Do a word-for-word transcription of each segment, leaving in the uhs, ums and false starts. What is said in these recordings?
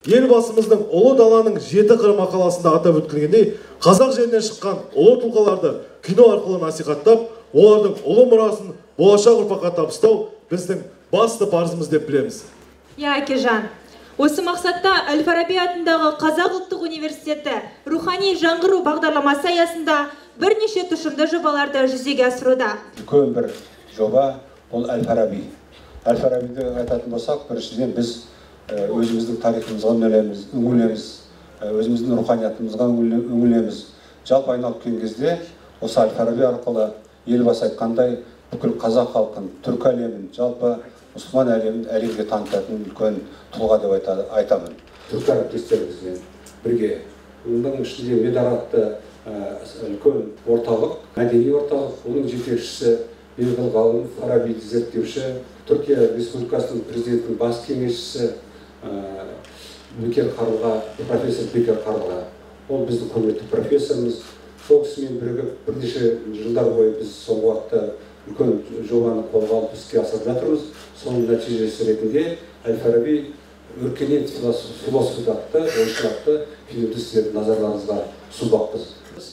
Елбасымыздың ұлы даланың жеті қыры мақаласында атап өткізгендей, қазақ жерінен шыққан ұлы тұлғаларды кино арқылы насихаттап, олардың ұлы мұрасын болашақ ұрпаққа табыстау біздің басты парызымыз деп білеміз. Я, Әкежан, осы мақсатта Әл-Фараби атындағы Қазақ ұлттық университеті рухани жаңғыру бағдарламасы аясында бірнеше тұшымды жобаларды жүзеге асыруда. Үлкен бір жоба ол Әл-Фараби. Әл-Фарабиді айтатын болсақ, біріншіден біз өзіміздің тарихымызға үңілеміз, өзіміздің руханиятымызға үңілеміз. Жалпы айналып келген кезде осы Әл-Фараби арқылы елбасы айтқандай бүкіл қазақ халқын, түркі әлемін, жалпы мұсылман әлемін әлемге танытатын үлкен тұлға деп айтамын. Түркі әріптестерімізбен бірге оның ішінде Медар атты үлкен орталық, мәдени орталық, оның жетекшісі белгілі ғалым, Фарабиді зерттеуші, Түркия Республикасының президентінің бас кеңесшісі Бекер Қарылға, профессор Бекер Қарылға. Ол біздің құрметті профессорымыз. Сол кісімен бірігіп бірнеше жылдар бойы біз соңғы уақытта үлкен жобаны қолға алып іске асырып жатырмыз. Соның нәтижесі ретінде Әл-Фараби өркениет философы атты, ойшыл атты фильмді сіздердің назарларыңызға ұсынбақпыз.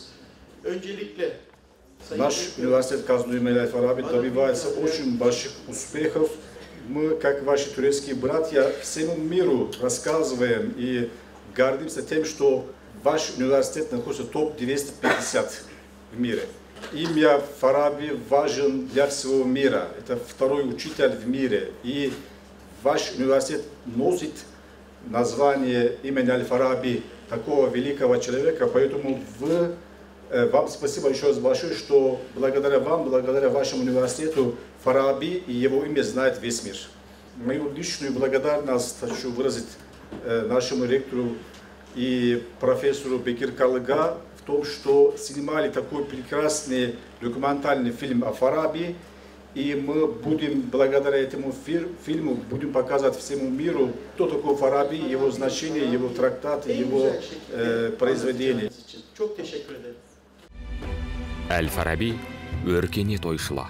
Наш университет Казну имени Аль-Фараби добивается очень больших успехов. Мы, как ваши турецкие братья, всему миру рассказываем и гордимся тем, что ваш университет находится в топ двести пятьдесят в мире. Имя Фараби важен для всего мира. Это второй учитель в мире. И ваш университет носит название имени Аль-Фараби, такого великого человека. Поэтому вы, вам спасибо еще раз большое, что благодаря вам, благодаря вашему университету, Фараби и его имя знает весь мир. Мою личную благодарность хочу выразить нашему ректору и профессору Бекер Карлыга в том, что снимали такой прекрасный документальный фильм о Фараби, и мы будем, благодаря этому фильму, будем показывать всему миру, кто такой Фараби, его значение, его трактаты, его э, произведения. Әл-Фараби өркениет ойшылы.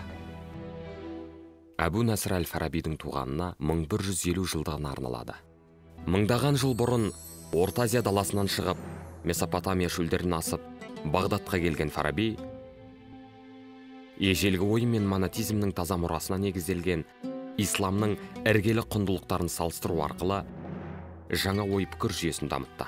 Әбу Насыр Әл-Фарабидің туғанына мың бір жүз елу жылдығына арналады. Мыңдаған жыл бұрын Орта Азия даласынан шығып, Месопотамия шөлдерін асып, Бағдатқа келген Фараби, ежелгі ойы мен монотизмнің таза мұрасына негізделген исламның іргелі құндылықтарын салыстыру арқылы жаңа ой пікір жүйесін дамытты.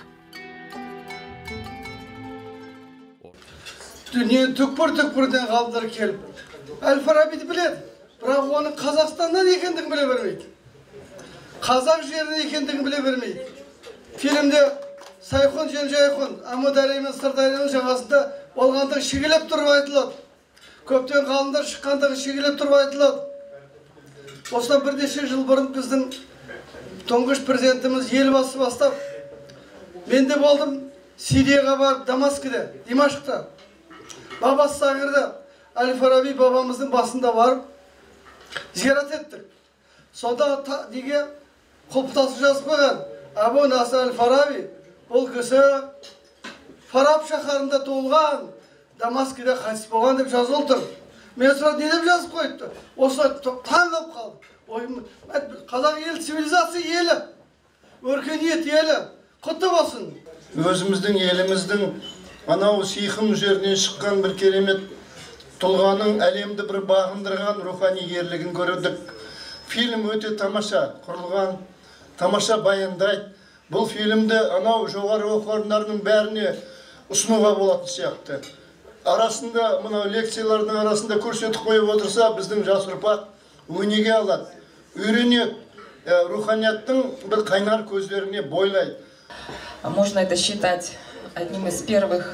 Дүние түкпір-түкпірден ғалымдар келіп, Әл-Фарабиді біледі, бірақ оның Қазақстаннан екендігін біле бермейді. Қазақ жерінен екендігін біле бермейді. Фильмде Сайхун және Жайхун, Амудария мен Сырдарияның жағасында болғандығы шегелеп тұрып айтылады. Көптен ғалымдар шыққандығы шегелеп тұрып айтылады. Осыдан бірнеше жыл бұрын біздің тұңғыш президентіміз елбасы бастап, мен де болдым Сирияға барып, Дамаскіде, Димашқта, Бабас Сағирда Әл-Фараби бабамыздың басында барып, зиярат еттік. Сонда неге құлпытасы жазып қойған, Әбу Насыр Әл-Фараби, бұл кісі Фараб шаһарында туылған, Дамаскіде қайтыс болған деп жазылып тұр. Мен сұрап, не деп жазып қойыпты? Осылай таң қалып қалды. Қазақ ел цивилизация елі, өркениет елі, құтты болсын. Өзіміздің еліміздің анау Сихым жерінен шыққан бір керемет тұлғаның әлемді бір бағындырған рухани ерлігін көрдік. Фильм өте тамаша құрылған, тамаша баяндайды. Бұл фильмді анау жоғары оқу орындарының бәріне ұсынуға болатын сияқты. Арасында, мынау лекциялардың арасында көрсетіп қойып отырса, біздің жас ұрпақ өнеге алады, үйренеді, руханияттың бір қайнар көздеріне бойлайды. Можно это считать одним из первых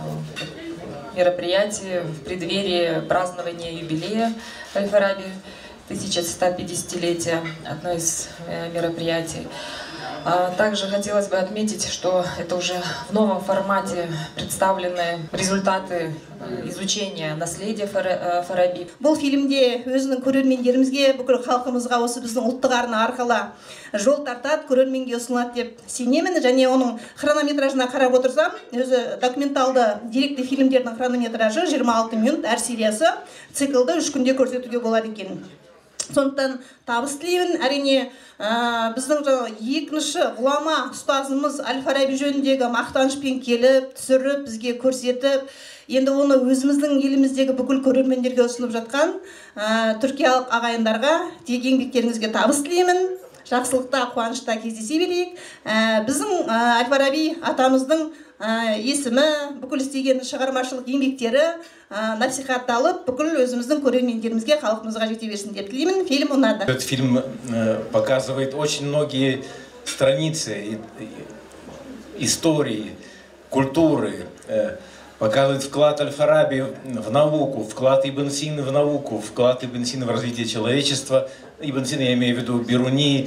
мероприятий в преддверии празднования юбилея Аль-Фараби, тысяча сто пятидесятилетия, одно из мероприятий. Также хотелось бы отметить, что это уже в новом формате представлены результаты изучения наследия Фараби. Бұл фильмде өзінің көрермендерімізге, бүкіл халқымызға осы біздің ұлттық арна арқылы жол тартады, көрерменге ұсынылады деп сенемін. Және оның хронометражына қарап отырсам, өзі документалды деректі фильмдердің хронометражы жиырма алты минут әр сериясы, циклды үш күнде көрсетуге болады екен. Сондықтан табыс тілеймін. Әрине біздің екінші ғұлама ұстазымыз Әл-Фараби жөніндегі мақтанышпен келіп, түсіріп, бізге көрсетіп, енді оны өзіміздің еліміздегі бүкіл көрермендерге ұсынып жатқан түркиялық ағайындарға тек еңбектеріңізге табыс тілеймін. Жақсылықта, қуанышта кездесе берейік. Біздің Әл-Фараби атамыздың есімі, бүкіл істеген шығармашылық еңбектері насихатталып, бүкіл өзіміздің көрермендерімізге, халқымызға жете берсін деп тілеймін. Фильм ұнады. Этот фильм показывает очень многие страницы истории, культуры, показывает вклад Аль-Фараби в науку, вклад Ибн Сины в науку, вклад Ибн Сины в развитие человечества. Ибн Сина, я имею в виду Бируни,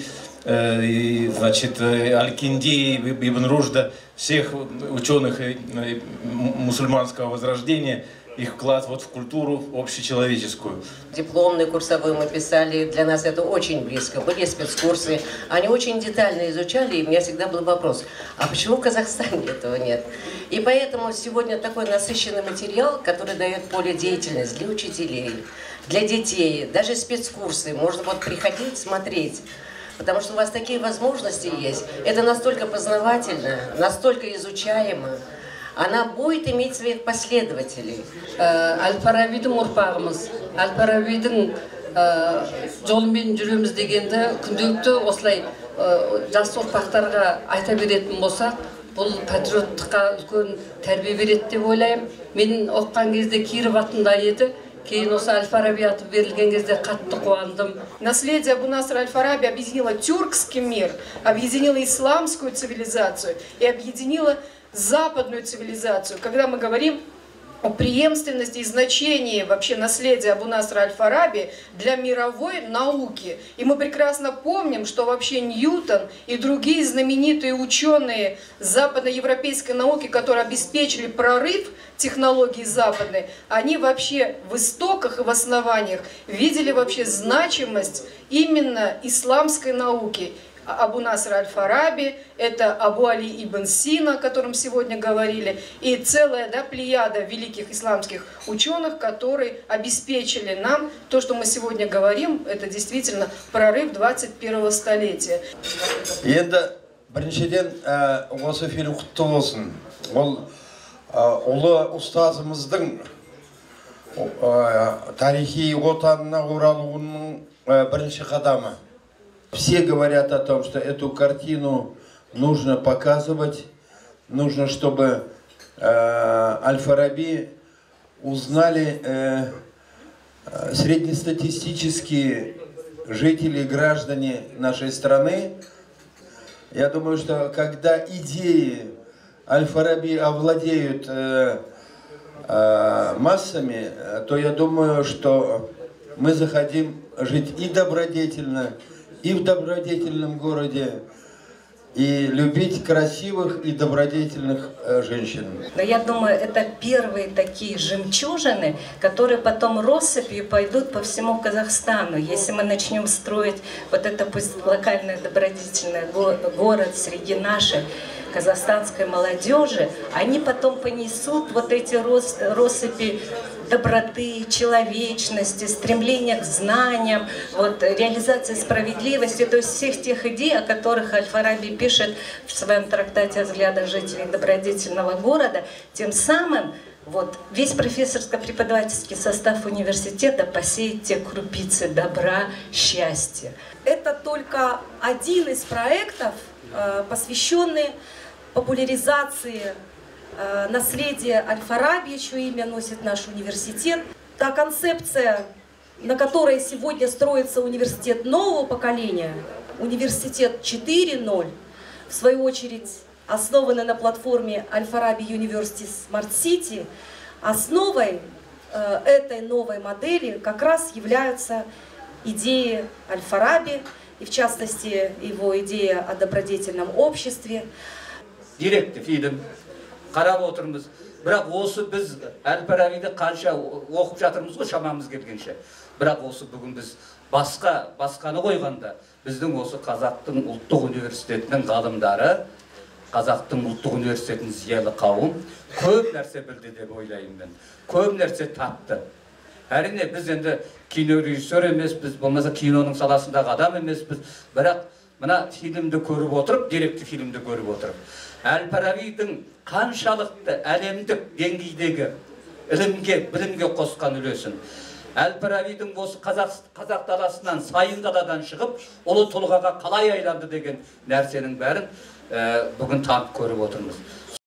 э, значит, Аль-Кинди, Ибн Рушда, всех ученых мусульманского возрождения, их вклад вот в культуру общечеловеческую. Дипломный курсовой мы писали, для нас это очень близко, были спецкурсы, они очень детально изучали, и у меня всегда был вопрос, а почему в Казахстане этого нет? И поэтому сегодня такой насыщенный материал, который дает поле деятельности для учителей, для детей, даже спецкурсы, можно вот приходить, смотреть. Потому что у вас такие возможности есть, это настолько познавательно, настолько изучаемо. Она будет иметь своих последователей. Әл-Фарабидің ұрпағымыз, Әл-Фарабидің жолымен жүреміз дегенді күнделікті осылай жас ұрпақтарға айта беретін болсақ, бұл патриоттыққа үлкен тәрбие береді деп ойлаймын. Мен оқыған кезде Киров атында еді. Кейін осы Аль-Фараби аты берілген кезде қатты қуандым. Наследие Абу Наср Аль-Фараби объединило тюркский мир, объединило исламскую цивилизацию и объединило западную цивилизацию. Когда мы говорим о преемственности и значении вообще наследия Абу Насра Аль-Фараби для мировой науки. И мы прекрасно помним, что вообще Ньютон и другие знаменитые ученые западноевропейской науки, которые обеспечили прорыв технологий западной, они вообще в истоках и в основаниях видели вообще значимость именно исламской науки. Абу Наср Аль-Фараби, это Абу Али ибн Сина, о котором сегодня говорили, и целая да, плеяда великих исламских ученых, которые обеспечили нам то, что мы сегодня говорим, это действительно прорыв двадцать первого столетия. Енді біріншіден осы фильм құтты болсын. Ол ұлы ұстазымыздың тарихи отанына оралуының бірінші қадамы. Все говорят о том, что эту картину нужно показывать, нужно, чтобы э, Аль-Фараби узнали э, среднестатистические жители, граждане нашей страны. Я думаю, что когда идеи Аль-Фараби овладеют э, э, массами, то я думаю, что мы захотим жить и добродетельно, и в добродетельном городе, и любить красивых и добродетельных э, женщин. Но я думаю, это первые такие жемчужины, которые потом россыпью пойдут по всему Казахстану. Если мы начнем строить вот это пусть локальный добродетельный город среди нашей казахстанской молодежи, они потом понесут вот эти россыпи доброты, человечности, стремления к знаниям, вот, реализации справедливости, то есть всех тех идей, о которых Аль-Фараби пишет в своем трактате о взглядах жителей добродетельного города. Тем самым вот, весь профессорско-преподавательский состав университета посеет те крупицы добра, счастья. Это только один из проектов, посвященный популяризации наследие Аль-Фараби, чье имя носит наш университет. Та концепция, на которой сегодня строится университет нового поколения, университет четыре ноль, в свою очередь основана на платформе Аль-Фараби University Smart City, основой э, этой новой модели как раз являются идеи Аль-Фараби, и в частности его идея о добродетельном обществе. Директор фильм. Қарап отырмыз. Бірақ осы біз Әл-Фарабиді қанша оқып жатырмыз ғой шамамыз келгенше. Бірақ осы бүгін біз басқа басқаны қойғанда біздің осы Қазақтың ұлттық университетінің ғалымдары, Қазақтың ұлттық университетінің зиялы қауым көп нәрсе білді деп ойлаймын мен. Көп нәрсе тапты. Әрине біз енді кино режиссер емеспіз, болмаса киноның саласындағы адам емеспіз, бірақ мына фильмді көріп отырып, деректі фильмді көріп отырып, Әл-Фарабидің қаншалықты әлемдік деңгейдегі ілімге, білімге қосқан үлесін, Әл-Фарабидің осы қазақ, қазақ даласынан, сайын даладан шығып, ұлы тұлғаға қалай айланды деген нәрсенің бәрін бүгін танып көріп отырмыз.